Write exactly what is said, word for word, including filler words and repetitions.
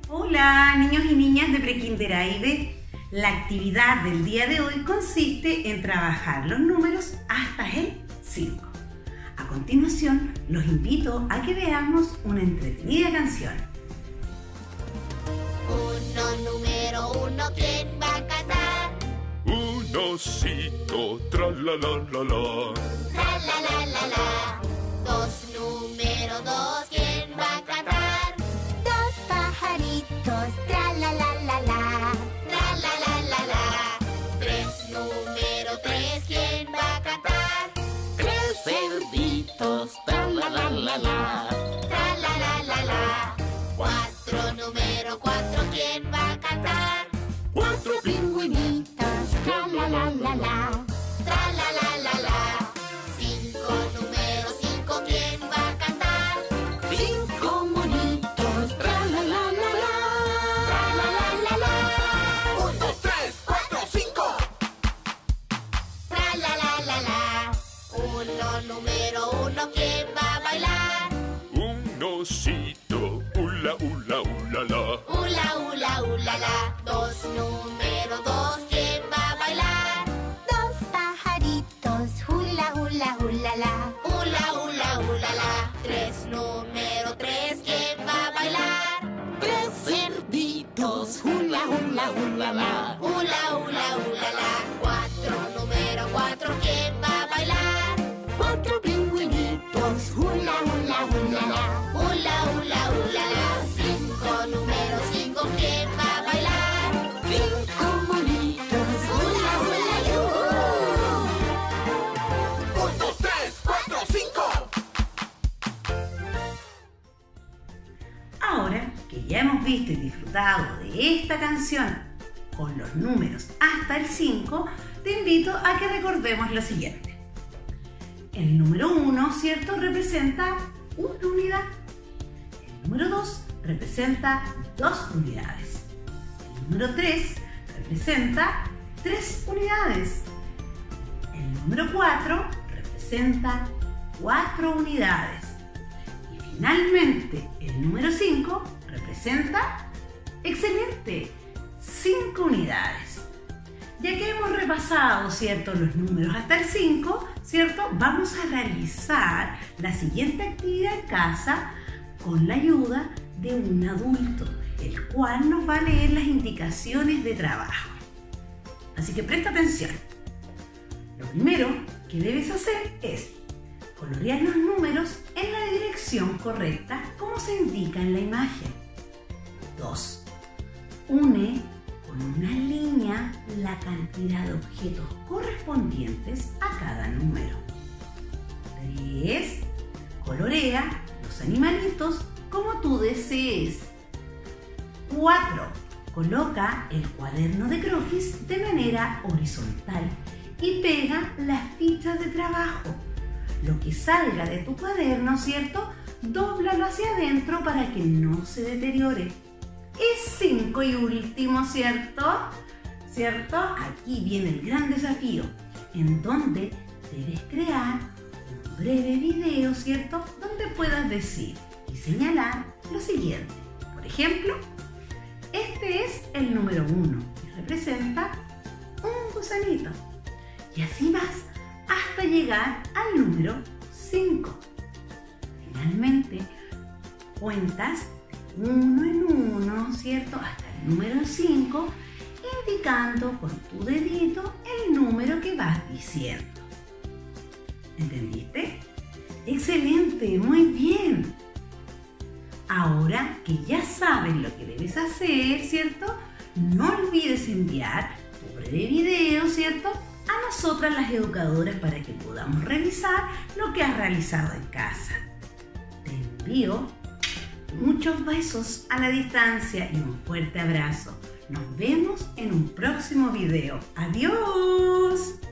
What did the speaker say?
Hola niños y niñas de Prekinder A y B. La actividad del día de hoy consiste en trabajar los números hasta el cinco. A continuación los invito a que veamos una entretenida canción. Uno, número uno, ¿quién va a cantar? Un osito, tra la la la la. Tra la la la la. Dos, número dos, ¿quién va a cantar? Dos pajaritos, tra la la la la. Tra la la la la. Tres, número tres, ¿quién va a cantar? Tres cerditos, tra la la la la. Tra la la la la. Cuatro, número cuatro, ¿quién va a cantar? Cuatro pingüinitos, tra la la la la. Tra la la la la. Cinco, número cinco, ¿quién va a cantar? Cinco monitos, tra la la la la. Tra la la la la. Un, dos, tres, cuatro, cinco. Tra la la la la. Uno, número uno, ¿quién va a bailar? Un osito, ula ula ula la. Ula, ula, ula, la. Dos, número dos, ¿quién va a bailar? Dos pajaritos, hula, hula, hula, la. Hula, hula, hula, la. Tres, número tres, ¿quién va a bailar? Tres cerditos, hula hula hula la. Hula, hula, hula, la. Cuatro, número cuatro, ¿quién va a bailar? Cuatro pingüinitos, hula hula hula la. Hula, hula, hula, la. Cinco, número cinco, ¿quién va a bailar? Cinco monitos, Hula, hula, yuhu. Un, dos, tres, cuatro, cinco. Ahora que ya hemos visto y disfrutado de esta canción con los números hasta el cinco, te invito a que recordemos lo siguiente. El número uno, ¿cierto?, representa una unidad. El número dos representa dos unidades. El número tres representa tres unidades. El número cuatro representa cuatro unidades. Y finalmente, el número cinco representa, excelente, cinco unidades. Ya que hemos repasado, ¿cierto?, los números hasta el cinco, ¿cierto?, vamos a realizar la siguiente actividad en casa con la ayuda de un adulto, el cual nos va a leer las indicaciones de trabajo. Así que presta atención. Lo primero que debes hacer es colorear los números en la dirección correcta como se indica en la imagen. dos. Une con una línea la cantidad de objetos correspondientes a cada número. tres. Colorea los animalitos como tú desees. cuatro. Coloca el cuaderno de croquis de manera horizontal y pega las fichas de trabajo. Lo que salga de tu cuaderno, ¿cierto?, dóblalo hacia adentro para que no se deteriore. Y cinco y último, ¿cierto? ¿Cierto? Aquí viene el gran desafío, en donde debes crear un breve video, ¿cierto?, donde puedas decir y señalar lo siguiente. Por ejemplo, este es el número uno y representa un gusanito. Y así vas hasta llegar al número cinco. Finalmente, cuentas de uno en uno, ¿cierto?, hasta el número cinco, indicando con tu dedito el número que vas diciendo. ¿Entendiste? ¡Excelente! ¡Muy bien! Ahora que ya sabes lo que debes hacer, ¿cierto?, no olvides enviar tu breve video, ¿cierto?, a nosotras las educadoras para que podamos revisar lo que has realizado en casa. Te envío muchos besos a la distancia y un fuerte abrazo. Nos vemos en un próximo video. ¡Adiós!